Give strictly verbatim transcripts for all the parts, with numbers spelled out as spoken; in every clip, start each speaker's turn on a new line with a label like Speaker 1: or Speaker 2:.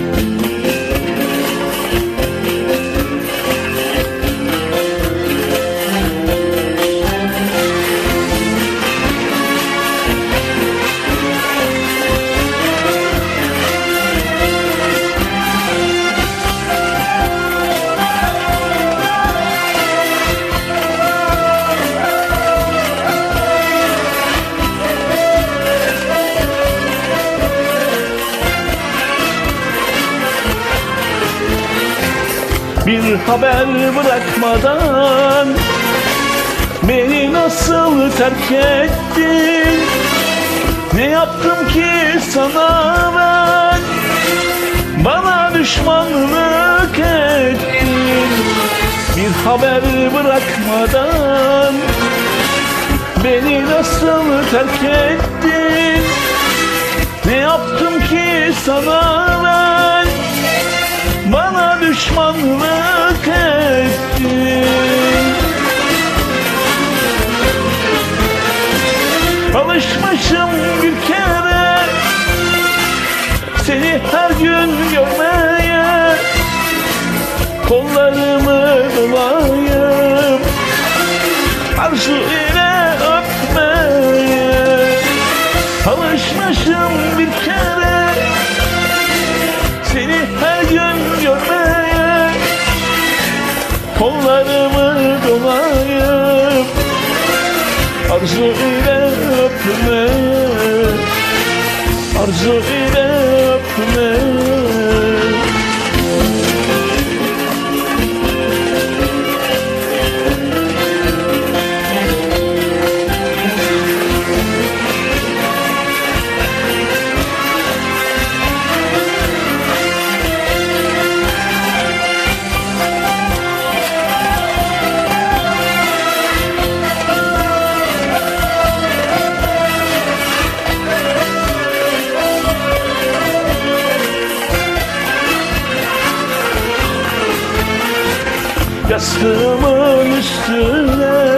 Speaker 1: Bir haber bırakmadan beni nasıl terk ettin? Ne yaptım ki sana ben? Bana düşmanlık ettin. Bir haber bırakmadan beni nasıl terk ettin? Ne yaptım ki sana ben? Bana düşmanlık ettin. Alışmışım bir kere seni her gün görmeye, kollarımı dolayıp arzu ile öpmeye. Alışmışım bir kere seni her gün görmeye, kollarımı dolayıp arzu ile öpmeye, arzu ile öpmeye. Yastığımın üstüne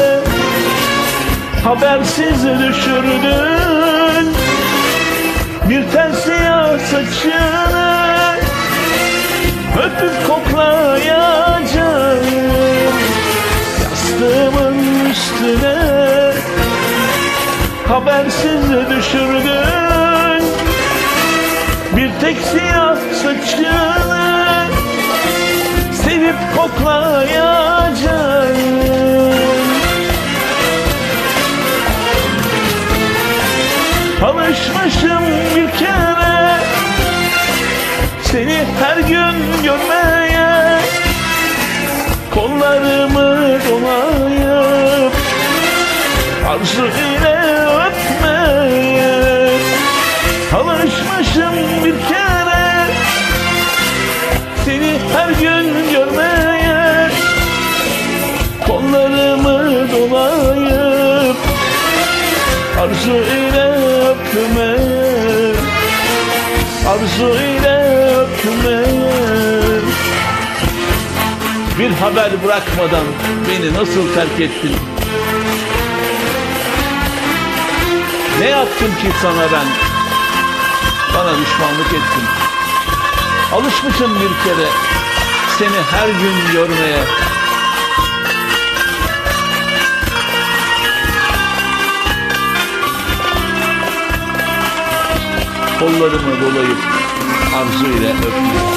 Speaker 1: habersiz düşürdün bir tel siyah saçını, öpüp koklayacağım. Yastığımın üstüne habersiz düşürdün bir tek siyah saçını, sevip koklayacağım. Alışmışım bir kere seni her gün görmeye, kollarımı dolayıp arzu ile öpmeye. Alışmışım bir kere seni her gün görmeye, kollarımı dolayıp arzu ile öpmeye, arzu ile öpmeye. Bir haber bırakmadan beni nasıl terk ettin? Ne yaptım ki sana ben? Bana düşmanlık ettin. Alışmışım bir kere seni her gün görmeye. Kollarımı dolayıp arzu ile öpmeye.